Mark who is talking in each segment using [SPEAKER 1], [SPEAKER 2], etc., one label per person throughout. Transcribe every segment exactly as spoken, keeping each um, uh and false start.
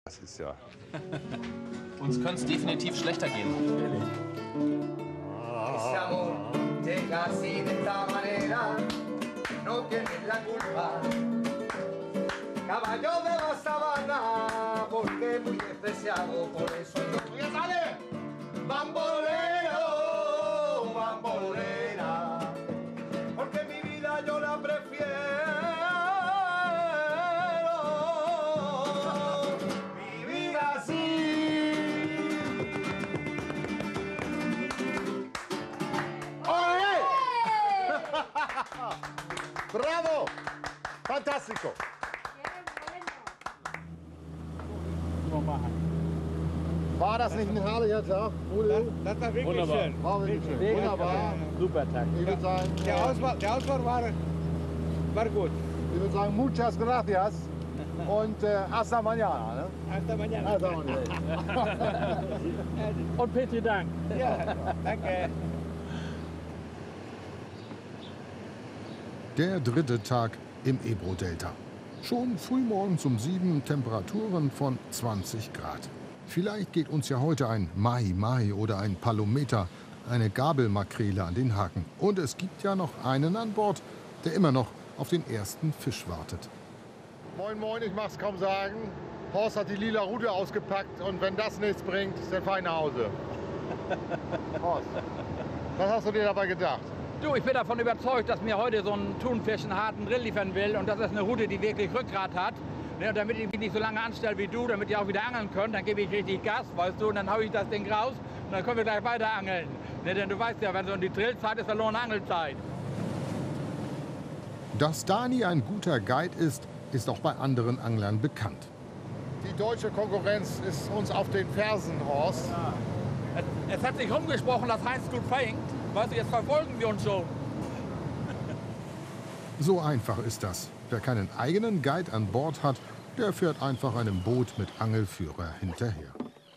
[SPEAKER 1] Das ist ja...
[SPEAKER 2] Uns könnte es definitiv schlechter gehen.
[SPEAKER 3] Bambolero, bambolera, porque mi vida yo la prefiero, vivir así.
[SPEAKER 1] ¡Oye! ¡Bravo! ¡Fantástico! War das nicht ein herrlicher Tag?
[SPEAKER 4] Das, das war wirklich
[SPEAKER 5] Wunderbar.
[SPEAKER 4] schön.
[SPEAKER 1] War wirklich schön. Wunderbar.
[SPEAKER 5] Super Tag.
[SPEAKER 1] Ich würde sagen,
[SPEAKER 4] Der
[SPEAKER 1] äh,
[SPEAKER 4] Ausfahrt, der Ausfahrt war, war gut.
[SPEAKER 1] ich würde sagen, muchas gracias und äh, hasta mañana. Ne?
[SPEAKER 4] Hasta mañana.
[SPEAKER 1] Hasta mañana.
[SPEAKER 5] Und bitte Dank.
[SPEAKER 4] Ja, danke.
[SPEAKER 6] Der dritte Tag im Ebro-Delta. Schon frühmorgens um sieben Temperaturen von zwanzig Grad. Vielleicht geht uns ja heute ein Mahi-Mahi oder ein Palometa, eine Gabelmakrele an den Haken. Und es gibt ja noch einen an Bord, der immer noch auf den ersten Fisch wartet.
[SPEAKER 1] Moin, moin, ich mach's kaum sagen. Horst hat die lila Rute ausgepackt und wenn das nichts bringt, ist der fein nach Hause. Horst, was hast du dir dabei gedacht?
[SPEAKER 7] Du, ich bin davon überzeugt, dass mir heute so ein Thunfisch einen harten Drill liefern will und das ist eine Route, die wirklich Rückgrat hat. Ne, und damit ich mich nicht so lange anstelle wie du, damit ihr auch wieder angeln könnt, dann gebe ich richtig Gas, weißt du, und dann haue ich das Ding raus und dann können wir gleich weiter angeln. Ne, denn du weißt ja, wenn so in die Drillzeit ist, verlorene Angelzeit.
[SPEAKER 6] Dass Dani ein guter Guide ist, ist auch bei anderen Anglern bekannt.
[SPEAKER 1] Die deutsche Konkurrenz ist uns auf den Fersen, Horst.
[SPEAKER 7] Ja. Es, es hat sich rumgesprochen, dass Heinz gut fängt. Weißt du, jetzt verfolgen wir uns schon.
[SPEAKER 6] So einfach ist das. Wer keinen eigenen Guide an Bord hat, der fährt einfach einem Boot mit Angelführer hinterher.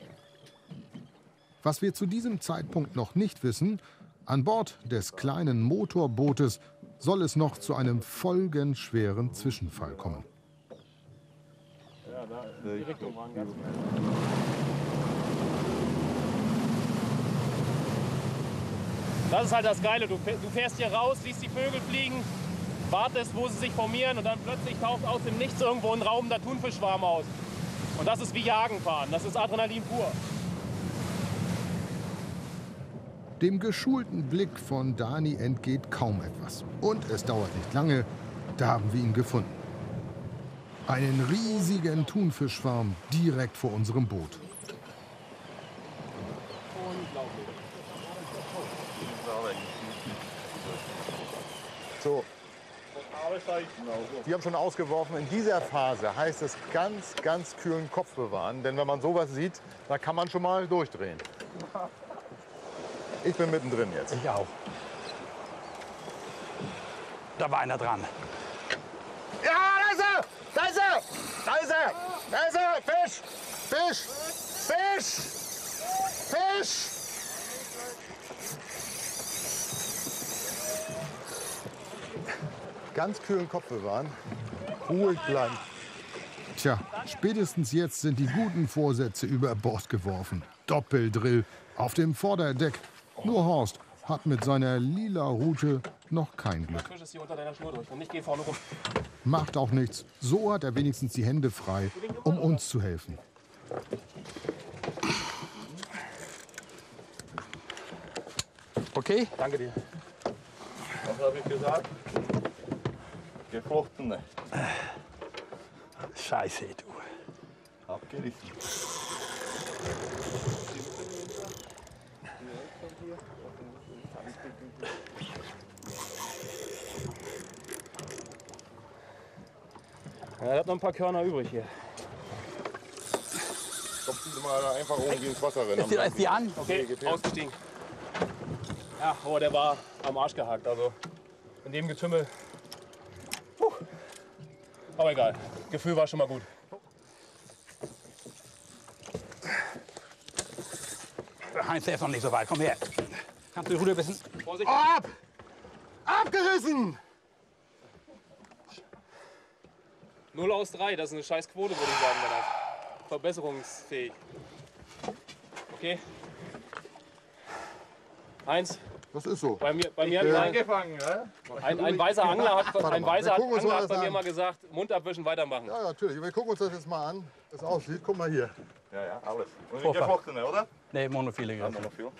[SPEAKER 6] Was wir zu diesem Zeitpunkt noch nicht wissen, an Bord des kleinen Motorbootes soll es noch zu einem folgenschweren Zwischenfall kommen.
[SPEAKER 5] Ja, da in die Richtung waren ganz Das ist halt das Geile. Du, du fährst hier raus, siehst die Vögel fliegen, wartest, wo sie sich formieren und dann plötzlich taucht aus dem Nichts irgendwo ein Raum der Thunfischschwarm aus. Und das ist wie Jagen fahren. Das ist Adrenalin pur.
[SPEAKER 6] Dem geschulten Blick von Dani entgeht kaum etwas. Und es dauert nicht lange, da haben wir ihn gefunden. Einen riesigen Thunfischschwarm direkt vor unserem Boot.
[SPEAKER 1] So. Die haben schon ausgeworfen. In dieser Phase heißt es ganz, ganz kühlen Kopf bewahren. Denn wenn man sowas sieht, da kann man schon mal durchdrehen. Ich bin mittendrin jetzt.
[SPEAKER 7] Ich auch. Da war einer dran.
[SPEAKER 1] Ja, da ist er! Da ist er! Da ist er! Da ist er! Fisch! Fisch! Fisch! Fisch! Ganz kühlen Kopf bewahren. Ruhig bleiben.
[SPEAKER 6] Tja, spätestens jetzt sind die guten Vorsätze über Bord geworfen. Doppeldrill auf dem Vorderdeck. Nur Horst hat mit seiner lila Rute noch kein Glück.
[SPEAKER 5] Der Fisch ist hier unter deiner Schnur durch und nicht geh vorne rum.
[SPEAKER 6] Macht auch nichts. So hat er wenigstens die Hände frei, um uns zu helfen.
[SPEAKER 7] Okay?
[SPEAKER 5] Danke dir.
[SPEAKER 8] Was habe ich gesagt? Geflochtene.
[SPEAKER 7] Scheiße, du.
[SPEAKER 8] Abgerissen.
[SPEAKER 5] Ja, er hat noch ein paar Körner übrig hier.
[SPEAKER 1] Stopfen Sie mal einfach oben ins Wasser rein.
[SPEAKER 7] Ist die, ist die an?
[SPEAKER 5] Okay, ausgestiegen. Ja, aber der war am Arsch gehakt. Also in dem Getümmel. Puh. Aber egal. Gefühl war schon mal gut.
[SPEAKER 7] Heinz, der ist noch nicht so weit. Komm her. Kannst du die Rute ein bisschen...
[SPEAKER 5] Vorsicht.
[SPEAKER 1] Oh, ab! Abgerissen!
[SPEAKER 5] null aus drei, das ist eine scheiß Quote, würde ich sagen. verbesserungsfähig. Okay. Eins.
[SPEAKER 1] Das ist so.
[SPEAKER 5] Bei mir, bei mir
[SPEAKER 1] Ja.
[SPEAKER 5] hat
[SPEAKER 8] Angefangen, ne?
[SPEAKER 5] ein, ein weißer Angler hat,
[SPEAKER 1] Warte
[SPEAKER 5] ein
[SPEAKER 1] mal,
[SPEAKER 5] weiser
[SPEAKER 1] wir gucken uns
[SPEAKER 5] Angler
[SPEAKER 1] mal
[SPEAKER 5] hat
[SPEAKER 1] das
[SPEAKER 5] bei mir
[SPEAKER 1] an.
[SPEAKER 5] mal gesagt, Mund abwischen, weitermachen.
[SPEAKER 1] Ja, natürlich. Wir gucken uns das jetzt mal an, wie es aussieht. Guck mal hier.
[SPEAKER 8] Ja, ja, alles. Und
[SPEAKER 7] Vorfach.
[SPEAKER 8] nicht geflochtene, oder?
[SPEAKER 7] Nee, monophile
[SPEAKER 8] Ja,
[SPEAKER 7] Griffe.
[SPEAKER 8] noch viel.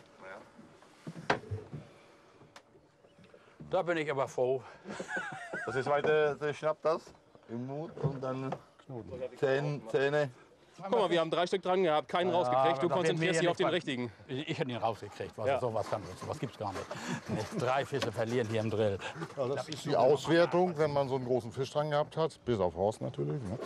[SPEAKER 7] Da bin ich aber froh.
[SPEAKER 8] Das ist weiter, der schnappt das im Mund und dann Zähne, Zähne.
[SPEAKER 5] Guck mal, wir haben drei Stück dran gehabt, keinen rausgekriegt. Du
[SPEAKER 7] aber das werden wir
[SPEAKER 5] konzentrierst
[SPEAKER 7] ja
[SPEAKER 5] dich auf den
[SPEAKER 7] nicht
[SPEAKER 5] richtigen.
[SPEAKER 7] Ich, ich hätte ihn rausgekriegt. Was,
[SPEAKER 5] Ja.
[SPEAKER 7] Sowas kann sowas gibt's gar nicht. nicht. Drei Fische verlieren hier im Drill.
[SPEAKER 1] Ja, das ist die Auswertung, wenn man so einen großen Fisch dran gehabt hat. Bis auf Horst natürlich. Ne?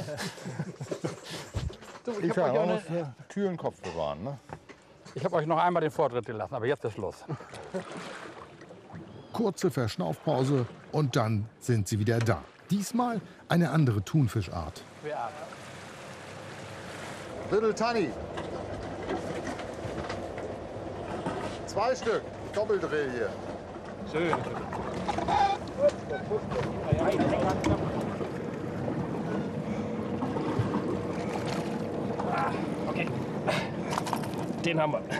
[SPEAKER 7] Ich
[SPEAKER 1] Ich
[SPEAKER 7] habe euch,
[SPEAKER 1] ja,
[SPEAKER 7] auch
[SPEAKER 1] man
[SPEAKER 7] ne-
[SPEAKER 1] muss einen kühlen Kopf bewahren. Ne?
[SPEAKER 7] ich hab euch noch einmal den Vortritt gelassen, aber jetzt ist Schluss.
[SPEAKER 6] Kurze Verschnaufpause und dann sind sie wieder da. Diesmal eine andere Thunfischart.
[SPEAKER 1] Little Tunny. Zwei Stück. Doppeldrill hier.
[SPEAKER 5] Schön. Okay. Den haben wir.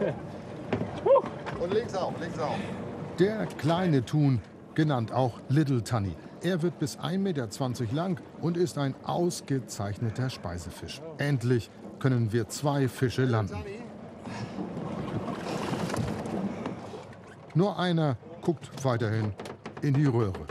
[SPEAKER 1] Und links auch, links auch.
[SPEAKER 6] Der kleine Thun, genannt auch Little Tunny. Er wird bis ein Meter zwanzig lang und ist ein ausgezeichneter Speisefisch. Endlich können wir zwei Fische landen. Nur einer guckt weiterhin in die Röhre.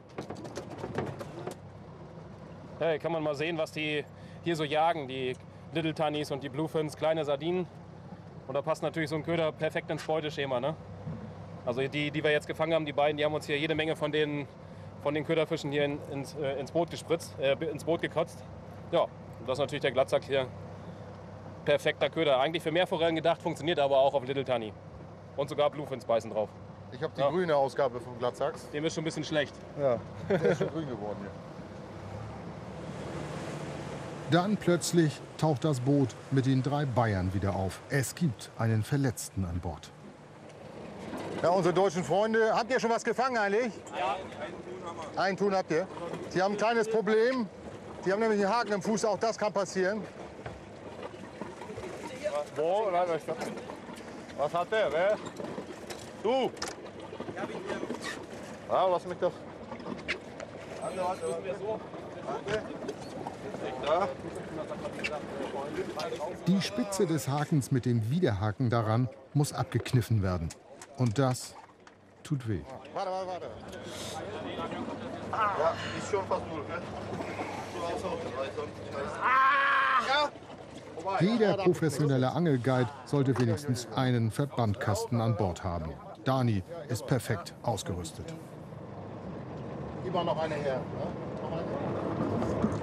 [SPEAKER 5] Hey, kann man mal sehen, was die hier so jagen, die Little Tunnies und die Bluefins, kleine Sardinen. Und da passt natürlich so ein Köder perfekt ins Beuteschema, ne? Also die, die wir jetzt gefangen haben, die beiden, die haben uns hier jede Menge von den, von den Köderfischen hier in, ins, äh, ins Boot gespritzt, äh, ins Boot gekotzt. Ja, und das ist natürlich der Glattsack hier. Perfekter Köder. Eigentlich für Meerforellen gedacht, funktioniert aber auch auf Little Tunny. Und sogar Bluefins beißen drauf.
[SPEAKER 1] Ich habe die
[SPEAKER 5] Ja.
[SPEAKER 1] grüne Ausgabe vom Glattsachs.
[SPEAKER 5] Dem ist schon ein bisschen schlecht.
[SPEAKER 1] Ja, der ist schon grün geworden hier.
[SPEAKER 6] Dann plötzlich taucht das Boot mit den drei Bayern wieder auf. Es gibt einen Verletzten an Bord.
[SPEAKER 1] Ja, unsere deutschen Freunde, habt ihr schon was gefangen eigentlich? Ja, einen Thun habt ihr. Die haben ein kleines Problem. Die haben nämlich einen Haken im Fuß, auch das kann passieren.
[SPEAKER 8] Wo? Nein, was, was hat der? Wer? Du! Ja, lass mich das.
[SPEAKER 6] Die Spitze des Hakens mit dem Widerhaken daran muss abgekniffen werden. Und das tut weh.
[SPEAKER 1] Warte, warte, warte.
[SPEAKER 8] Ja, ist schon fast null, ne?
[SPEAKER 6] Jeder professionelle Angelguide sollte wenigstens einen Verbandkasten an Bord haben. Dani ist perfekt ausgerüstet.
[SPEAKER 1] Immer noch eine her. Ne? Noch eine.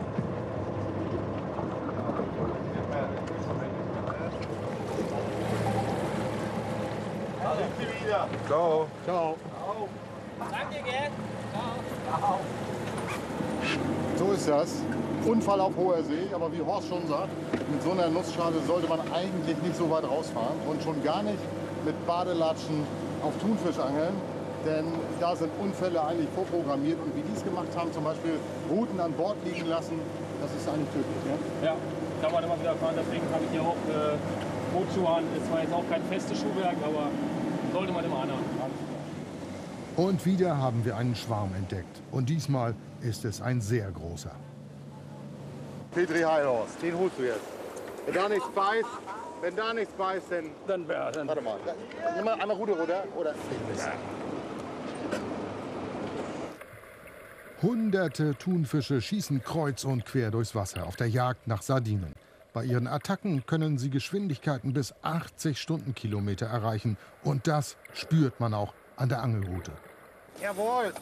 [SPEAKER 8] Da sind sie wieder. Ciao.
[SPEAKER 1] Ciao.
[SPEAKER 5] Danke, gell?
[SPEAKER 1] So ist das. Unfall auf hoher See, aber wie Horst schon sagt, mit so einer Nussschale sollte man eigentlich nicht so weit rausfahren und schon gar nicht mit Badelatschen auf Thunfisch angeln, denn da sind Unfälle eigentlich vorprogrammiert und wie die es gemacht haben, zum Beispiel Routen an Bord liegen lassen, das ist eigentlich tödlich. Ne?
[SPEAKER 5] Ja, kann man immer wieder fahren. Deswegen habe ich hier auch äh, Bootschuhe an. Ist zwar jetzt auch kein festes Schuhwerk, aber sollte man immer anhaben.
[SPEAKER 6] Und wieder haben wir einen Schwarm entdeckt. Und diesmal ist es ein sehr großer.
[SPEAKER 1] Petri Heilhorst, den holst du jetzt. Wenn da nichts beißt, wenn da nichts beißt, dann...
[SPEAKER 7] Dann wäre dann
[SPEAKER 1] Warte mal, nimm mal einmal Rute runter, oder?
[SPEAKER 6] Hunderte Thunfische schießen kreuz und quer durchs Wasser auf der Jagd nach Sardinen. Bei ihren Attacken können sie Geschwindigkeiten bis achtzig Stundenkilometer erreichen. Und das spürt man auch an der Angelrute.
[SPEAKER 1] Jawohl!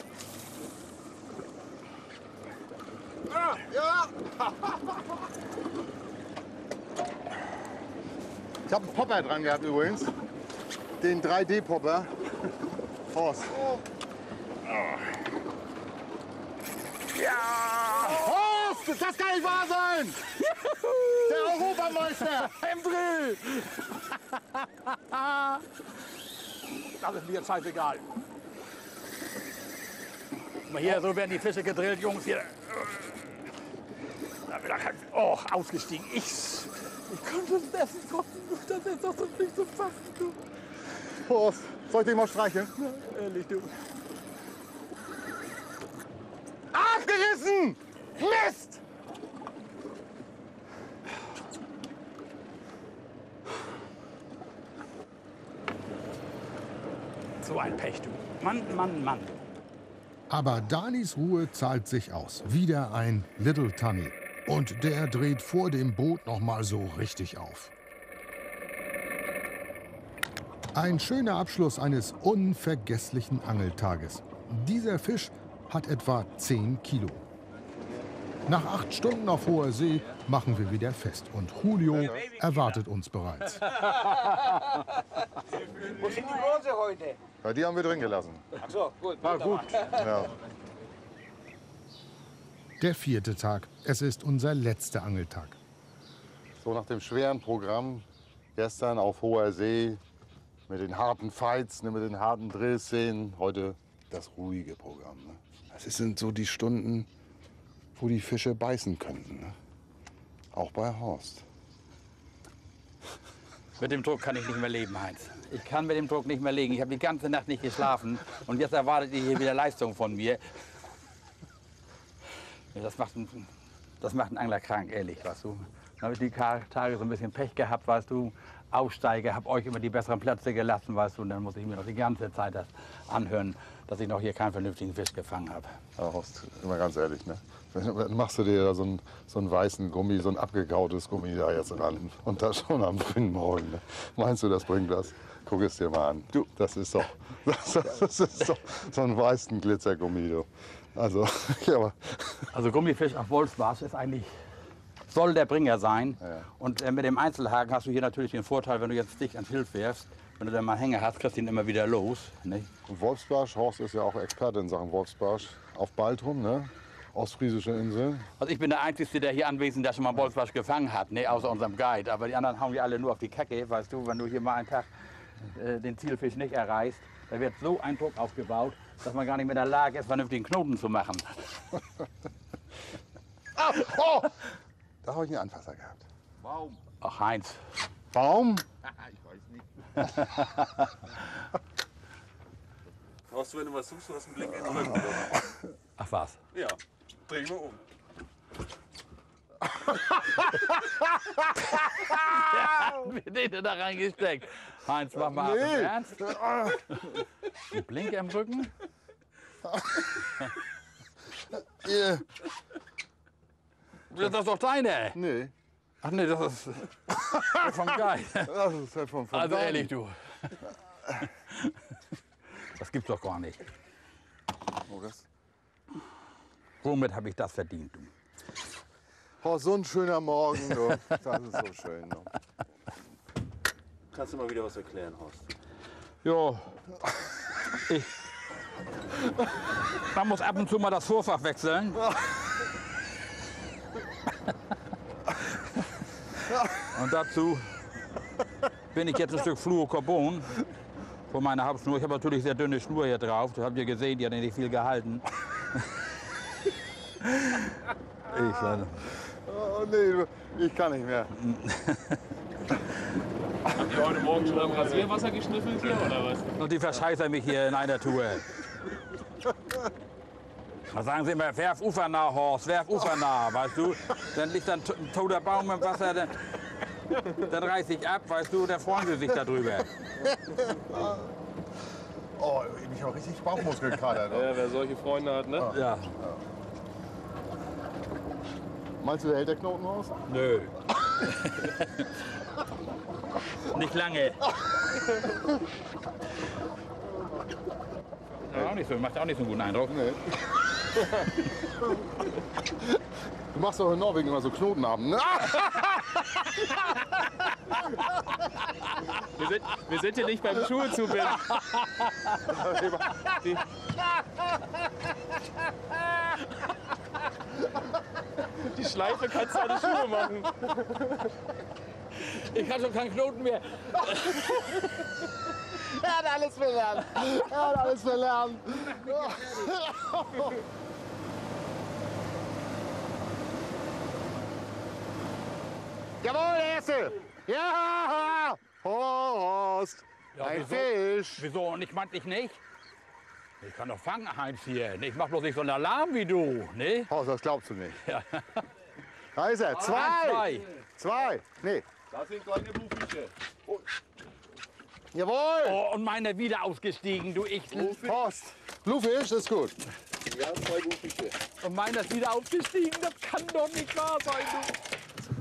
[SPEAKER 1] Ah, ja! Ich habe einen Popper dran gehabt übrigens. Den drei D Popper. Horst. Ja! Horst! Das kann nicht wahr sein! Der Europameister!
[SPEAKER 7] im Drill! Das ist mir jetzt scheißegal. Guck mal hier, so werden die Fische gedrillt, Jungs. Hier. Oh, ausgestiegen. Ich, ich konnte das Essen kosten. Das ist doch so nicht zu fassen, du.
[SPEAKER 1] Horst, soll ich dich mal streicheln?
[SPEAKER 7] Ja, ehrlich, du.
[SPEAKER 1] Ach, gerissen! Mist!
[SPEAKER 7] So ein Pech, du. Mann, Mann, Mann.
[SPEAKER 6] Aber Danis Ruhe zahlt sich aus. Wieder ein Little Tunny. Und der dreht vor dem Boot noch mal so richtig auf. Ein schöner Abschluss eines unvergesslichen Angeltages. Dieser Fisch hat etwa zehn Kilo. Nach acht Stunden auf hoher See machen wir wieder fest. Und Julio erwartet uns bereits.
[SPEAKER 4] Wo sind die Große heute?
[SPEAKER 1] Ja, die haben wir drin gelassen.
[SPEAKER 4] Ach so, gut.
[SPEAKER 1] Ah, gut. Ja.
[SPEAKER 6] Der vierte Tag. Es ist unser letzter Angeltag.
[SPEAKER 1] So nach dem schweren Programm, gestern auf hoher See, mit den harten Fights, ne, mit den harten Drillszenen, heute das ruhige Programm. Ne? Das sind so die Stunden, wo die Fische beißen könnten. Ne? Auch bei Horst.
[SPEAKER 7] Mit dem Druck kann ich nicht mehr leben, Heinz. Ich kann mit dem Druck nicht mehr leben. Ich habe die ganze Nacht nicht geschlafen und jetzt erwartet ihr hier wieder Leistung von mir. Das macht, einen, das macht einen Angler krank, ehrlich, weißt du. Dann habe ich die Tage so ein bisschen Pech gehabt, weißt du. Aufsteige, habe euch immer die besseren Plätze gelassen, weißt du. Und dann muss ich mir noch die ganze Zeit das anhören, dass ich noch hier keinen vernünftigen Fisch gefangen habe.
[SPEAKER 1] Ja, Horst, immer ganz ehrlich, ne? Dann machst du dir da so einen, so einen weißen Gummi, so ein abgekautes Gummi da jetzt ran. Und das schon am frühen Morgen. Ne? Meinst du, das bringt was? Guck es dir mal an. Du, das ist doch, das, das ist doch so ein weißen Glitzergummi, du. Also, ja, aber
[SPEAKER 7] Also Gummifisch auf Wolfsbarsch ist eigentlich, soll der Bringer sein.
[SPEAKER 1] Ja.
[SPEAKER 7] Und äh, mit dem Einzelhaken hast du hier natürlich den Vorteil, wenn du jetzt dicht ans Hilf wirfst, wenn du dann mal Hänger hast, kriegst du ihn immer wieder los. Nicht?
[SPEAKER 1] Und Wolfsbarsch, Horst ist ja auch Experte in Sachen Wolfsbarsch. Auf Baltrum, ne? Ostfriesische Insel.
[SPEAKER 7] Also ich bin der Einzige, der hier anwesend, der schon mal Wolfsbarsch gefangen hat, ne? Außer unserem Guide. Aber die anderen hauen ja alle nur auf die Kacke, weißt du, wenn du hier mal einen Tag äh, den Zielfisch nicht erreichst, da wird so ein Druck aufgebaut, dass man gar nicht mehr in der Lage ist, vernünftigen Knoten zu machen.
[SPEAKER 1] Ah, oh! Da habe ich einen Anfasser gehabt.
[SPEAKER 7] Baum. Ach Heinz.
[SPEAKER 1] Baum?
[SPEAKER 3] Ich weiß nicht. Brauchst du, wenn du was suchst, du hast einen Blick in den Rücken.
[SPEAKER 7] Ach was?
[SPEAKER 3] Ja, dreh mal um.
[SPEAKER 7] Wie den da reingesteckt. Heinz, mach mal
[SPEAKER 1] Nee.
[SPEAKER 7] ab im Ernst. Ein Blink im Rücken?
[SPEAKER 1] Yeah.
[SPEAKER 7] Das ist doch deine.
[SPEAKER 1] Nee,
[SPEAKER 7] Ach nee, das ist vom Guide.
[SPEAKER 1] das ist halt von, von
[SPEAKER 7] Also
[SPEAKER 1] Baum.
[SPEAKER 7] ehrlich, du. Das gibt's doch gar nicht.
[SPEAKER 1] Oh, das.
[SPEAKER 7] Womit habe ich das verdient, du?
[SPEAKER 1] Oh, so ein schöner Morgen, du. Das ist so schön. Du.
[SPEAKER 3] Kannst du mal wieder was erklären, Horst?
[SPEAKER 7] Jo. Ich. Man muss ab und zu mal das Vorfach wechseln. Und dazu bin ich jetzt ein Stück Fluorocarbon von meiner Hauptschnur. Ich habe natürlich sehr dünne Schnur hier drauf. Das habt ihr gesehen, die hat nicht viel gehalten. Ich, äh,
[SPEAKER 1] Oh, nee, du, ich kann nicht mehr.
[SPEAKER 5] Habt ihr heute Morgen schon am Rasierwasser geschnüffelt hier oder was?
[SPEAKER 7] und die verscheißern mich hier in einer Tour. Da sagen sie immer, werf ufernah, Horst, werf ufernah, weißt du. Dann liegt dann ein toter Baum im Wasser, dann, dann reiß ich ab, weißt du, dann freuen sie sich darüber.
[SPEAKER 1] Oh, ich habe richtig Bauchmuskelkater. Du.
[SPEAKER 5] Ja, wer solche Freunde hat, ne?
[SPEAKER 7] Ja,
[SPEAKER 1] Meinst du, der hält der Knoten aus?
[SPEAKER 7] nö. Nicht lange. Ja, auch nicht so, macht auch nicht so einen guten Eindruck.
[SPEAKER 1] Nee. Du machst doch in Norwegen immer so Knotenabend, ne?
[SPEAKER 5] Wir sind, wir sind hier nicht beim Schuhe zubinden. Die, die Schleife kannst du an die Schuhe machen.
[SPEAKER 7] Ich kann schon keinen Knoten mehr.
[SPEAKER 1] Er hat alles verlernt. Er hat alles verlernt. Jawohl, der erste. Ja, Horst.
[SPEAKER 7] Ja,
[SPEAKER 1] Ein
[SPEAKER 7] wieso?
[SPEAKER 1] Fisch.
[SPEAKER 7] Wieso? Und ich meinte dich nicht? Ich kann doch fangen, Heinz hier. Ich mach bloß nicht so einen Alarm wie du, ne?
[SPEAKER 1] Horst, das glaubst du nicht.
[SPEAKER 7] Ja.
[SPEAKER 1] Da ist er. Zwei.
[SPEAKER 7] Zwei.
[SPEAKER 1] Zwei. Nee.
[SPEAKER 3] Das sind kleine Bluffische.
[SPEAKER 1] Jawohl.
[SPEAKER 7] Oh, und meiner wieder ausgestiegen, du ich.
[SPEAKER 1] Horst. Bluefisch ist gut.
[SPEAKER 3] Ja, zwei Bluffische.
[SPEAKER 7] Und meiner ist wieder aufgestiegen. Das kann doch nicht wahr sein, du.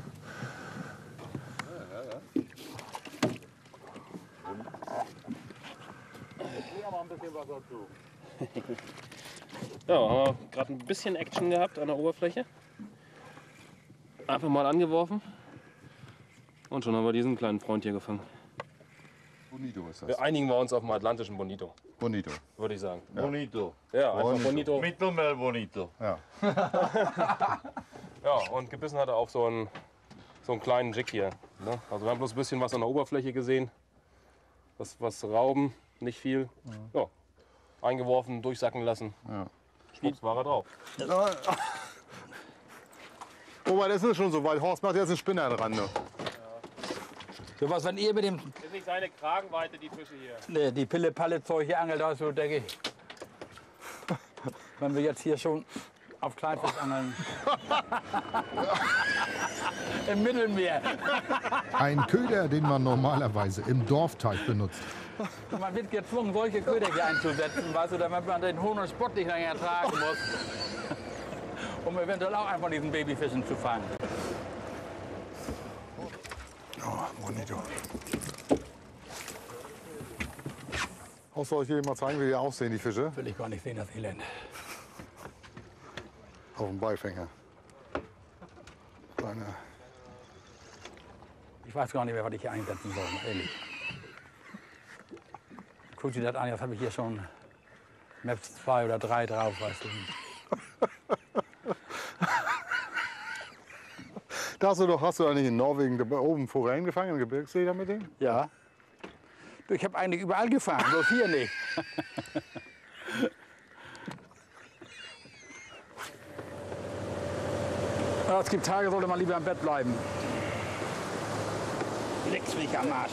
[SPEAKER 5] Ja, haben wir gerade ein bisschen Action gehabt an der Oberfläche. Einfach mal angeworfen. Und schon haben wir diesen kleinen Freund hier gefangen.
[SPEAKER 1] Bonito ist das.
[SPEAKER 5] Wir einigen wir uns auf den atlantischen Bonito,
[SPEAKER 1] Bonito.
[SPEAKER 5] würde ich sagen.
[SPEAKER 8] Bonito.
[SPEAKER 5] Ja, einfach
[SPEAKER 1] Bonito.
[SPEAKER 5] Bonito.
[SPEAKER 8] Mittelmeer Bonito.
[SPEAKER 1] Ja.
[SPEAKER 5] Ja, und gebissen hat er auf so einen, so einen kleinen Jig hier. Ne? Also wir haben bloß ein bisschen was an der Oberfläche gesehen. Was, was Rauben, nicht viel. Ja. Eingeworfen, durchsacken lassen.
[SPEAKER 1] Ja.
[SPEAKER 5] Schwupps war er drauf.
[SPEAKER 1] Oh, das ist schon so weit. Horst macht jetzt einen Spinner dran. Ne?
[SPEAKER 7] So was, wenn ihr mit dem
[SPEAKER 5] Das ist nicht seine Kragenweite, die Fische hier.
[SPEAKER 7] ne, die Pille-Palle-Zeug hier angelt, da so denke ich. Wenn wir jetzt hier schon auf Kleinfisch angeln. Im Mittelmeer.
[SPEAKER 6] Ein Köder, den man normalerweise im Dorfteich benutzt.
[SPEAKER 7] Man wird gezwungen, solche Köder hier einzusetzen, weißt du, damit man den hohen Spott nicht länger ertragen muss. Um eventuell auch einen von diesen Babyfischen zu fangen.
[SPEAKER 1] Oh, Bonito. Horst, soll ich dir mal zeigen, wie die aussehen, die Fische?
[SPEAKER 7] Will ich gar nicht sehen, das Elend.
[SPEAKER 1] Auf dem Beifänger. Kleine.
[SPEAKER 7] Ich weiß gar nicht mehr, was ich hier einsetzen soll, ehrlich. Guck dir das an, jetzt habe ich hier schon Maps zwei oder drei drauf, weißt du.
[SPEAKER 1] Da hast du doch, hast du eigentlich in Norwegen da oben Forellen gefangen, im Gebirgssee da mit dem?
[SPEAKER 7] Ja. Du, ich habe eigentlich überall gefangen, bloß hier nicht. Ja, es gibt Tage, sollte man lieber im Bett bleiben. Lecks mich am Arsch.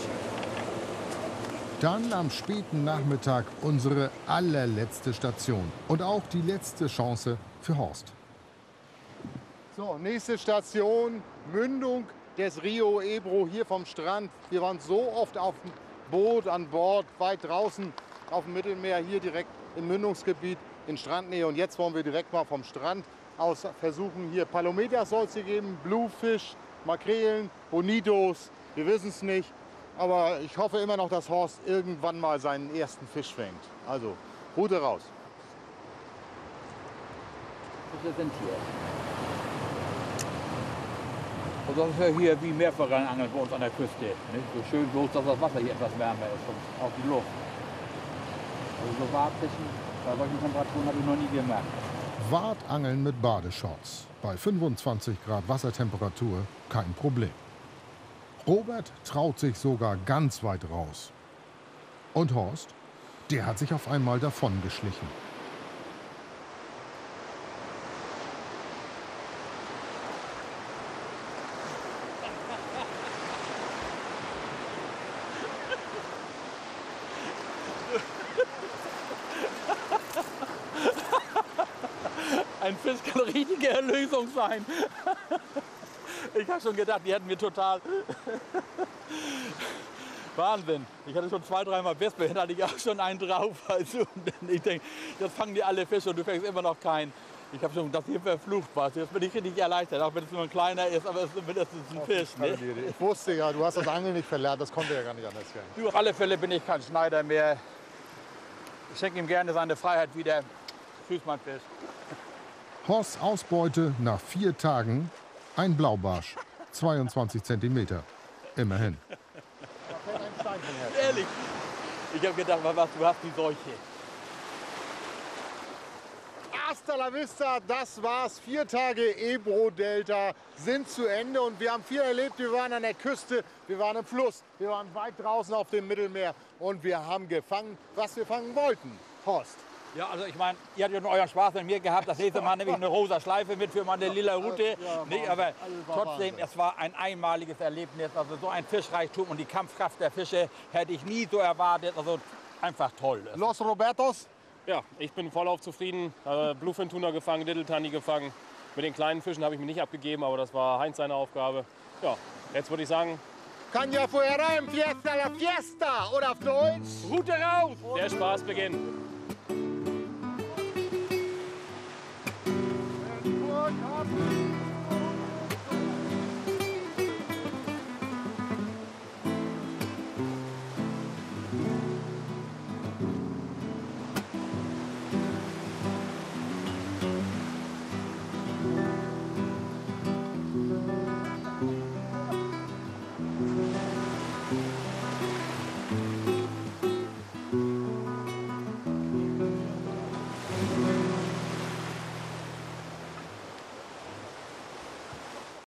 [SPEAKER 6] Dann am späten Nachmittag unsere allerletzte Station und auch die letzte Chance für Horst.
[SPEAKER 1] So, nächste Station, Mündung des Rio Ebro hier vom Strand. Wir waren so oft auf dem Boot an Bord, weit draußen auf dem Mittelmeer, hier direkt im Mündungsgebiet in Strandnähe. Und jetzt wollen wir direkt mal vom Strand aus versuchen, hier Palometas soll es hier geben, Bluefisch, Makrelen, Bonitos, wir wissen es nicht. Aber ich hoffe immer noch, dass Horst irgendwann mal seinen ersten Fisch fängt. Also, Rute raus.
[SPEAKER 7] Fische sind hier. Und das ist ja hier wie Meerforellenangeln bei uns an der Küste. Ne? So schön bloß, dass das Wasser hier etwas wärmer ist und auch die Luft. Also so Wartfischen bei solchen Temperaturen habe ich noch nie gemacht.
[SPEAKER 6] Wartangeln mit Badeshorts. Bei fünfundzwanzig Grad Wassertemperatur kein Problem. Robert traut sich sogar ganz weit raus. Und Horst, der hat sich auf einmal davongeschlichen.
[SPEAKER 7] Ein Fisch kann eine richtige Erlösung sein. Ich habe schon gedacht, die hätten mir total... Wahnsinn. Ich hatte schon zwei, dreimal Wespe, da hatte ich auch schon einen drauf. Also, und ich denke, jetzt fangen die alle Fische und du fängst immer noch keinen. Ich habe schon gedacht, hier verflucht was. Jetzt bin ich richtig erleichtert, auch wenn es nur ein kleiner ist, aber es ist mindestens ein Fisch. Ne?
[SPEAKER 1] Ich wusste ja, du hast das Angeln nicht verlernt, das konnte ja gar nicht anders werden.
[SPEAKER 7] Du, auf alle Fälle bin ich kein Schneider mehr. Ich schenke ihm gerne seine Freiheit wieder. Tschüss, mein Fisch.
[SPEAKER 6] Horsts Ausbeute nach vier Tagen ein Blaubarsch, zweiundzwanzig Zentimeter. Immerhin.
[SPEAKER 7] Ehrlich, ich habe gedacht, was, du hast die Seuche.
[SPEAKER 1] Hasta la vista, das war's. Vier Tage Ebro-Delta sind zu Ende und wir haben viel erlebt. Wir waren an der Küste, wir waren im Fluss, wir waren weit draußen auf dem Mittelmeer und wir haben gefangen, was wir fangen wollten. Horst.
[SPEAKER 7] Ja, also ich meine, ihr habt ja nur euren Spaß mit mir gehabt. Das nächste Mal nehme ich eine rosa Schleife mit für meine lila Route.
[SPEAKER 1] Ja,
[SPEAKER 7] nee, aber trotzdem, es war ein einmaliges Erlebnis. Also so ein Fischreichtum und die Kampfkraft der Fische hätte ich nie so erwartet. Also einfach toll.
[SPEAKER 1] Los Robertos.
[SPEAKER 5] Ja, ich bin vollauf zufrieden. Äh, Bluefin Tuna gefangen, Little Tunny gefangen. Mit den kleinen Fischen habe ich mich nicht abgegeben, aber das war Heinz seine Aufgabe. Ja, jetzt würde ich sagen,
[SPEAKER 1] Caña fuera, empieza la fiesta. Oder auf Deutsch.
[SPEAKER 7] Route raus!
[SPEAKER 5] der Spaß beginnt.
[SPEAKER 1] Gut,